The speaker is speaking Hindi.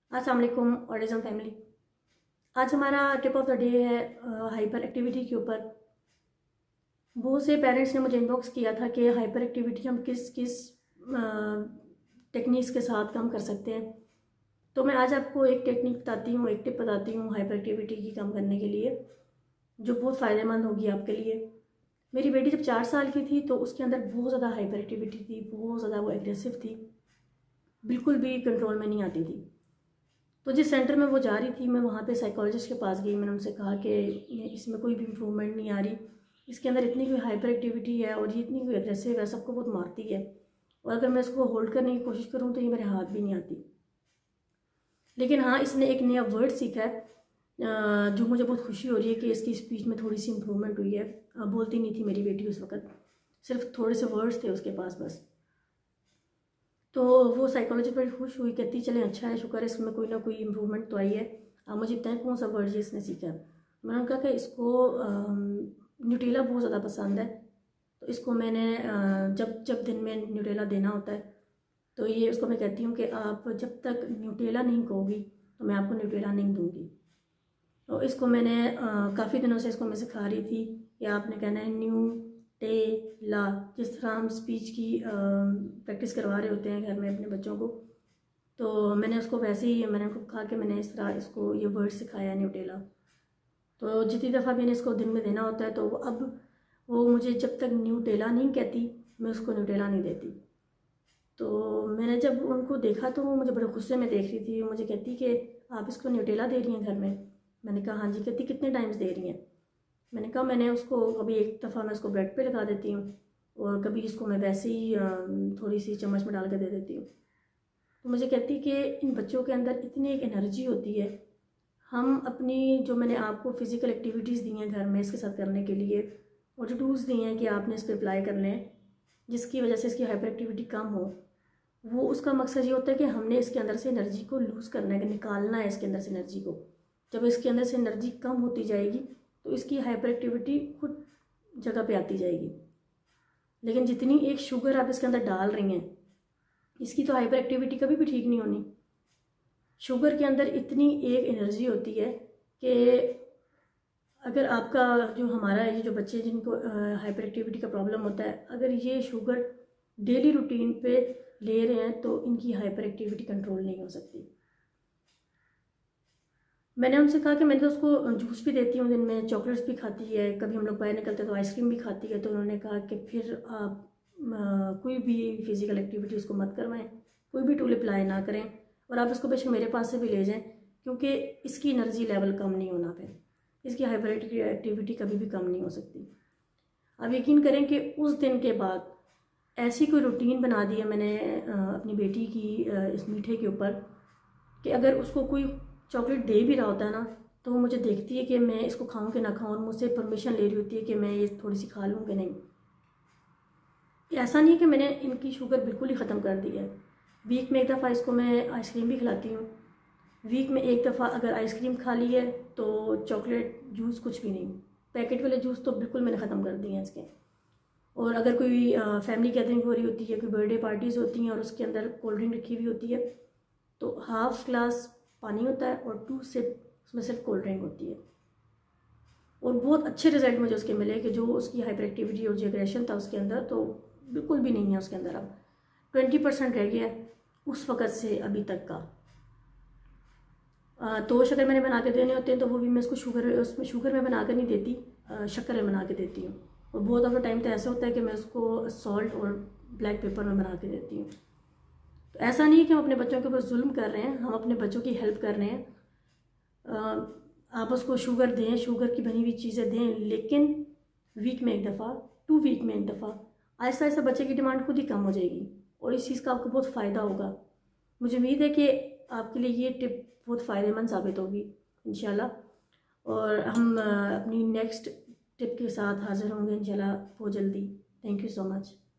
अस्सलाम वालेकुम ऑटिज़म फैमिली। आज हमारा टिप ऑफ द डे है हाइपर एक्टिविटी के ऊपर। बहुत से पेरेंट्स ने मुझे इनबॉक्स किया था कि हाइपर एक्टिविटी हम किस किस टेक्निक्स के साथ कम कर सकते हैं। तो मैं आज आपको एक टेक्निक बताती हूँ, एक टिप बताती हूँ हाइपर एक्टिविटी की कम करने के लिए, जो बहुत फ़ायदेमंद होगी आपके लिए। मेरी बेटी जब 4 साल की थी तो उसके अंदर बहुत ज़्यादा हाइपर एक्टिविटी थी, बहुत ज़्यादा वो एग्रेसिव थी, बिल्कुल भी कंट्रोल में नहीं आती थी। तो जिस सेंटर में वो जा रही थी, मैं वहाँ पे साइकोलॉजिस्ट के पास गई। मैंने उनसे कहा कि इसमें कोई भी इम्प्रूवमेंट नहीं आ रही, इसके अंदर इतनी कोई हाइपर एक्टिविटी है और ये इतनी कोई एग्रेसिव है, सबको बहुत मारती है, और अगर मैं इसको होल्ड करने की कोशिश करूँ तो ये मेरे हाथ भी नहीं आती। लेकिन हाँ, इसने एक नया वर्ड सीखा है जो मुझे बहुत खुशी हो रही है कि इसकी स्पीच में थोड़ी सी इम्प्रूवमेंट हुई है। बोलती नहीं थी मेरी बेटी उस वक्त, सिर्फ थोड़े से वर्ड्स थे उसके पास बस। तो वो साइकोलॉजिस्ट बड़ी खुश हुई, कहती चलें अच्छा है, शुक्र है इसमें कोई ना कोई इम्प्रूवमेंट तो आई है। अब मुझे बताएं कौन सा वर्ड इसने सीखा है। मैंने कहा कि इसको न्यूटेला बहुत ज़्यादा पसंद है, तो इसको मैंने जब जब दिन में न्यूटेला देना होता है तो ये उसको मैं कहती हूँ कि आप जब तक न्यूटेला नहीं कहोगी तो मैं आपको न्यूटेला नहीं दूँगी। तो इसको मैंने काफ़ी दिनों से इसको मैं सिखा रही थी कि आपने कहना है न्यू टे ला, जिस तरह हम स्पीच की प्रैक्टिस करवा रहे होते हैं घर में अपने बच्चों को। तो मैंने उसको वैसे ही मैंने उनको कहा कि मैंने इस तरह इसको ये वर्ड सिखाया है न्यूटेला। तो जितनी दफ़ा मैंने इसको दिन में देना होता है तो अब वो मुझे जब तक न्यूटेला नहीं कहती मैं उसको न्यूटेला नहीं देती। तो मैंने जब उनको देखा तो वो मुझे बड़े गुस्से में देख रही थी। मुझे कहती कि आप इसको न्यूटेला दे रही हैं घर में। मैंने कहा हाँ जी। कहती कितने टाइम्स दे रही हैं। मैंने कहा मैंने उसको कभी एक दफ़ा मैं उसको ब्रेड पे लगा देती हूँ और कभी इसको मैं वैसे ही थोड़ी सी चम्मच में डाल के दे देती हूँ। तो मुझे कहती कि इन बच्चों के अंदर इतनी एक एनर्जी होती है, हम अपनी जो मैंने आपको फ़िज़िकल एक्टिविटीज़ दी हैं घर में इसके साथ करने के लिए, और जो टूल्स दिए हैं कि आपने इस पर अप्लाई करने हैं जिसकी वजह से इसकी हाइपर एक्टिविटी कम हो, वो उसका मकसद ये होता है कि हमने इसके अंदर से एनर्जी को लूज़ करना है, निकालना है इसके अंदर से एनर्जी को। जब इसके अंदर से एनर्जी कम होती जाएगी तो इसकी हाइपर एक्टिविटी खुद जगह पे आती जाएगी। लेकिन जितनी एक शुगर आप इसके अंदर डाल रही हैं, इसकी तो हाइपर एक्टिविटी कभी भी ठीक नहीं होनी। शुगर के अंदर इतनी एक एनर्जी होती है कि अगर आपका जो हमारा ये जो बच्चे जिनको हाइपर एक्टिविटी का प्रॉब्लम होता है, अगर ये शुगर डेली रूटीन पे ले रहे हैं तो इनकी हाइपर एक्टिविटी कंट्रोल नहीं हो सकती। मैंने उनसे कहा कि मैं तो उसको जूस भी देती हूँ दिन में, चॉकलेट्स भी खाती है, कभी हम लोग बाहर निकलते हैं तो आइसक्रीम भी खाती है। तो उन्होंने कहा कि फिर आप कोई भी फिज़िकल एक्टिविटी उसको मत करवाएं, कोई भी टूल अप्लाई ना करें, और आप इसको बेशक मेरे पास से भी ले जाएं, क्योंकि इसकी एनर्जी लेवल कम नहीं होना, फिर इसकी हाइपर एक्टिविटी कभी भी कम नहीं हो सकती। आप यकीन करें कि उस दिन के बाद ऐसी कोई रूटीन बना दी है मैंने अपनी बेटी की इस मीठे के ऊपर कि अगर उसको कोई चॉकलेट दे भी रहा होता है ना तो वो मुझे देखती है कि मैं इसको खाऊं कि ना खाऊं, और मुझसे परमिशन ले रही होती है कि मैं ये थोड़ी सी खा लूँ कि नहीं। ऐसा नहीं कि मैंने इनकी शुगर बिल्कुल ही ख़त्म कर दी है। वीक में एक दफ़ा इसको मैं आइसक्रीम भी खिलाती हूँ। वीक में एक दफ़ा अगर आइसक्रीम खा ली है तो चॉकलेट जूस कुछ भी नहीं। पैकेट वाले जूस तो बिल्कुल मैंने ख़त्म कर दिए हैं इसके। और अगर कोई फैमिली गैदरिंग हो रही होती है, कोई बर्थडे पार्टीज़ होती हैं और उसके अंदर कोल्ड ड्रिंक रखी हुई होती है, तो हाफ़ ग्लास पानी होता है और 2 सिप उसमें सिर्फ कोल्ड ड्रिंक होती है। और बहुत अच्छे रिजल्ट मुझे उसके मिले कि जो उसकी हाइपर एक्टिविटी और जो एग्रेशन था उसके अंदर तो बिल्कुल भी नहीं है उसके अंदर। अब 20% रह गया उस वक़्त से अभी तक का। तोश अगर मैंने बना के देने होते हैं तो वो भी मैं उसको उसमें शुगर में बना कर नहीं देती, शक्कर में बना के देती हूँ। और बहुत ऑफ द टाइम तो ऐसा होता है कि मैं उसको सॉल्ट और ब्लैक पेपर में बना के देती हूँ। तो ऐसा नहीं है कि हम अपने बच्चों के ऊपर जुल्म कर रहे हैं, हम अपने बच्चों की हेल्प कर रहे हैं। आप उसको शुगर दें, शुगर की बनी हुई चीज़ें दें, लेकिन वीक में एक दफ़ा, 2 वीक में एक दफ़ा। आहिस्ता आहिस्ता बच्चे की डिमांड खुद ही कम हो जाएगी और इस चीज़ का आपको बहुत फ़ायदा होगा। मुझे उम्मीद है कि आपके लिए ये टिप बहुत फ़ायदेमंद साबित होगी इंशाल्लाह। और हम अपनी नेक्स्ट टिप के साथ हाज़िर होंगे इंशाल्लाह बहुत जल्दी। Thank you so much.